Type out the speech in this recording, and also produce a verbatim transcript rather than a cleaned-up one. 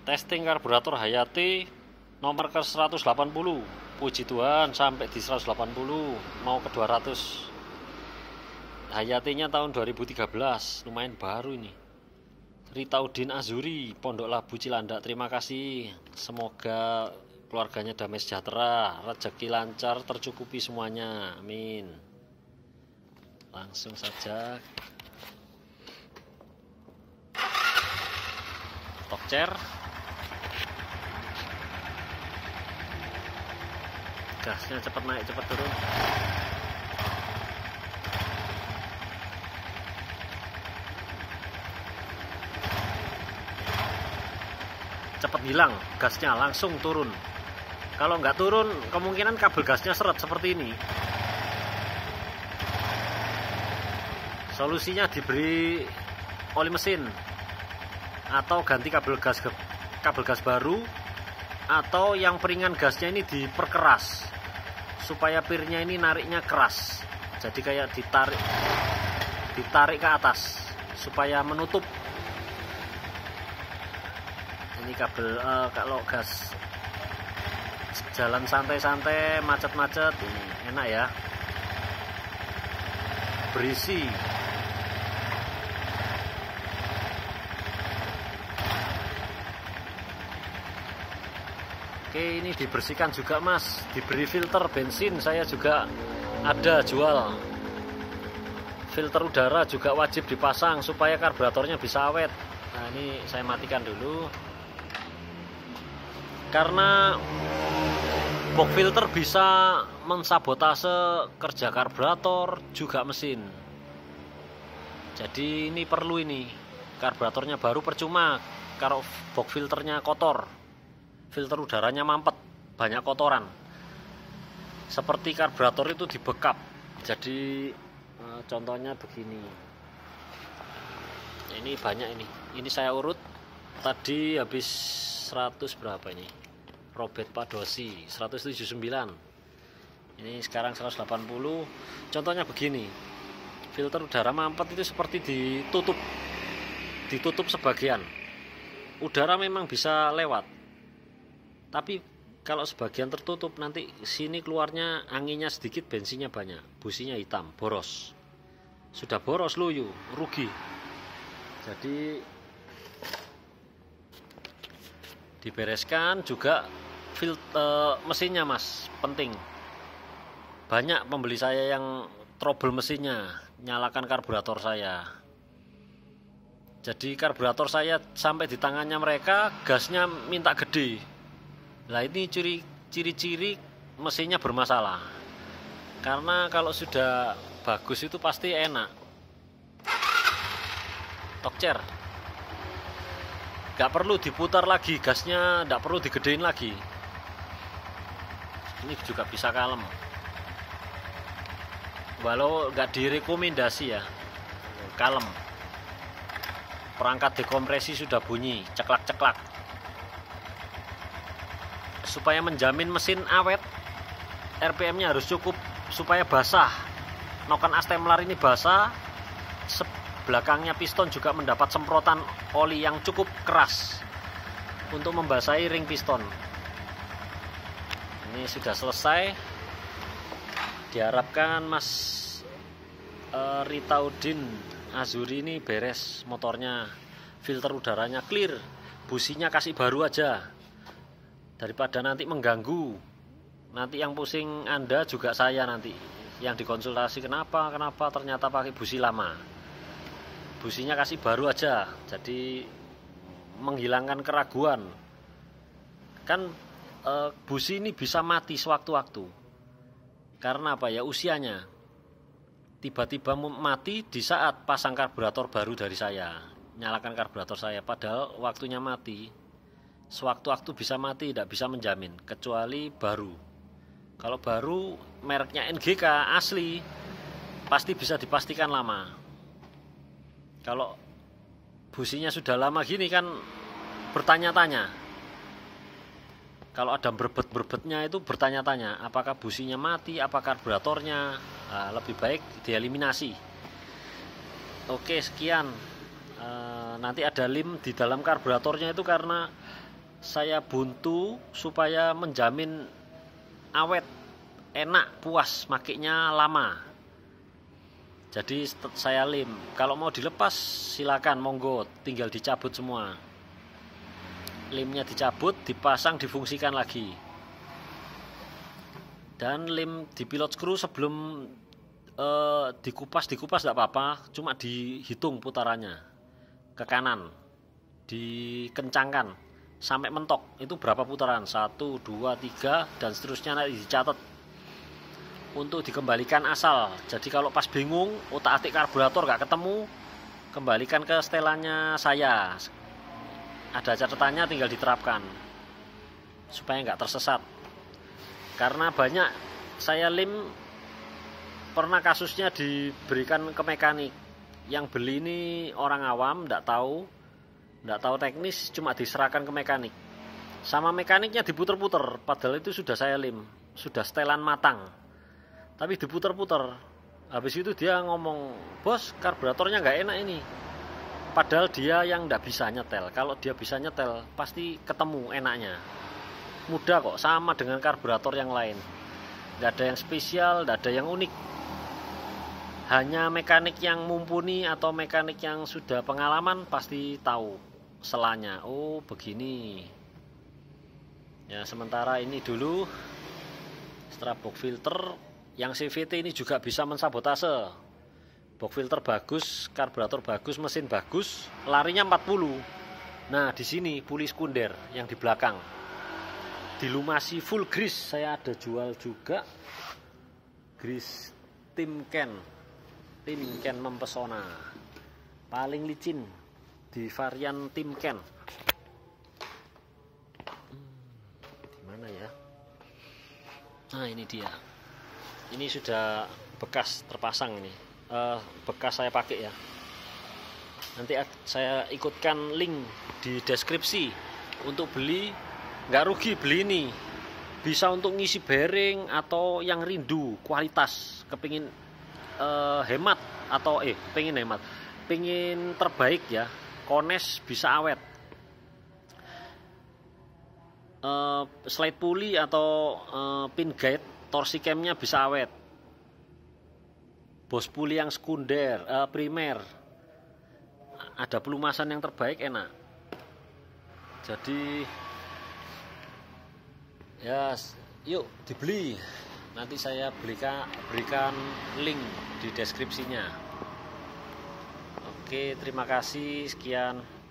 Testing karburator Hayati nomor ke seratus delapan puluh. Puji Tuhan sampai di seratus delapan puluh, mau ke dua ratus. Hayatinya tahun dua ribu tiga belas, lumayan baru ini. Ritaudin Azuri, Pondok Labu Cilandak, terima kasih. Semoga keluarganya damai sejahtera, rezeki lancar, tercukupi semuanya, amin. Langsung saja Tokcer, gasnya cepat naik cepat turun. Cepat hilang gasnya, langsung turun. Kalau nggak turun kemungkinan kabel gasnya seret seperti ini. Solusinya diberi oli mesin atau ganti kabel gas kabel gas baru, atau yang peringan gasnya ini diperkeras supaya pirnya ini nariknya keras, jadi kayak ditarik ditarik ke atas supaya menutup. Ini kabel uh, kalau gas jalan santai-santai, macet-macet, ini enak ya, berisi. Oke, ini dibersihkan juga mas, diberi filter bensin, saya juga ada jual. Filter udara juga wajib dipasang supaya karburatornya bisa awet. Nah ini saya matikan dulu, karena box filter bisa mensabotase kerja karburator juga mesin. Jadi ini perlu, ini karburatornya baru percuma kalau box filternya kotor, filter udaranya mampet, banyak kotoran. Seperti karburator itu dibekap. Jadi eh, contohnya begini. Ini banyak ini. Ini saya urut. Tadi habis seratus berapa ini? Robert Padosi seratus tujuh puluh sembilan. Ini sekarang seratus delapan puluh. Contohnya begini. Filter udara mampet itu seperti ditutup. Ditutup sebagian. Udara memang bisa lewat, tapi kalau sebagian tertutup, nanti sini keluarnya anginnya sedikit, bensinnya banyak, businya hitam, boros. Sudah boros loyo, rugi. Jadi dibereskan juga filter mesinnya mas, penting. Banyak pembeli saya yang trouble mesinnya, nyalakan karburator saya. Jadi karburator saya sampai di tangannya mereka, gasnya minta gede. Nah ini ciri-ciri mesinnya bermasalah. Karena kalau sudah bagus itu pasti enak. Tokcer, gak perlu diputar lagi gasnya, gak perlu digedein lagi. Ini juga bisa kalem, walau gak direkomendasi ya, kalem. Perangkat dekompresi sudah bunyi ceklak-ceklak. Supaya menjamin mesin awet, R P M-nya harus cukup supaya basah. Noken Astemlar ini basah. Belakangnya piston juga mendapat semprotan oli yang cukup keras untuk membasahi ring piston. Ini sudah selesai. Diharapkan Mas uh, Ritaudin Azuri ini beres motornya, filter udaranya clear, businya kasih baru aja. Daripada nanti mengganggu, nanti yang pusing Anda juga saya nanti, yang dikonsultasi kenapa kenapa ternyata pakai busi lama. Businya kasih baru aja, jadi menghilangkan keraguan. Kan e, busi ini bisa mati sewaktu-waktu. Karena apa ya, usianya. Tiba-tiba mati di saat pasang karburator baru dari saya, nyalakan karburator saya, padahal waktunya mati. Sewaktu-waktu bisa mati, tidak bisa menjamin, kecuali baru. Kalau baru mereknya N G K asli, pasti bisa dipastikan lama. Kalau businya sudah lama gini kan bertanya-tanya. Kalau ada berbet-berbetnya itu bertanya-tanya, apakah businya mati, apakah karburatornya. Nah, lebih baik dieliminasi. Oke, sekian. E, nanti ada lem di dalam karburatornya itu karena saya buntu supaya menjamin awet, enak, puas, makainya lama. Jadi saya lem. Kalau mau dilepas silakan, monggo, tinggal dicabut semua. Lemnya dicabut, dipasang, difungsikan lagi. Dan lem di pilot screw sebelum eh, dikupas dikupas tidak apa-apa, cuma dihitung putarannya ke kanan, dikencangkan sampai mentok. Itu berapa putaran? Satu, dua, tiga, dan seterusnya nanti dicatat untuk dikembalikan asal. Jadi kalau pas bingung, otak-atik karburator nggak ketemu, kembalikan ke setelannya saya. Ada catatannya, tinggal diterapkan supaya nggak tersesat. Karena banyak saya lem pernah kasusnya diberikan ke mekanik. Yang beli ini orang awam, nggak tahu, nggak tahu teknis, cuma diserahkan ke mekanik. Sama mekaniknya diputer-puter, padahal itu sudah saya lem, sudah setelan matang. Tapi diputer-puter. Habis itu dia ngomong, bos, karburatornya nggak enak ini. Padahal dia yang nggak bisa nyetel. Kalau dia bisa nyetel, pasti ketemu enaknya. Mudah kok, sama dengan karburator yang lain. Nggak ada yang spesial, nggak ada yang unik. Hanya mekanik yang mumpuni atau mekanik yang sudah pengalaman pasti tahu selanya. Oh, begini. Ya, sementara ini dulu setelah box filter. Yang C V T ini juga bisa mensabotase. Box filter bagus, karburator bagus, mesin bagus, larinya empat puluh. Nah, di sini puli sekunder yang di belakang. Dilumasi full grease, saya ada jual juga. Grease Timken. Timken mempesona. Paling licin di varian Timken. Hmm, di mana ya? Nah, ini dia. Ini sudah bekas terpasang ini, uh, bekas saya pakai ya. Nanti saya ikutkan link di deskripsi untuk beli, nggak rugi beli ini. Bisa untuk ngisi bearing atau yang rindu kualitas, kepingin uh, hemat atau eh pengen hemat, pengen terbaik ya, kones bisa awet. Uh, slide pulley atau uh, pin guide torsi camnya bisa awet. Bos puli yang sekunder, uh, primer, ada pelumasan yang terbaik, enak. Jadi ya, yuk dibeli. Nanti saya berikan, berikan link di deskripsinya. Oke, terima kasih, sekian.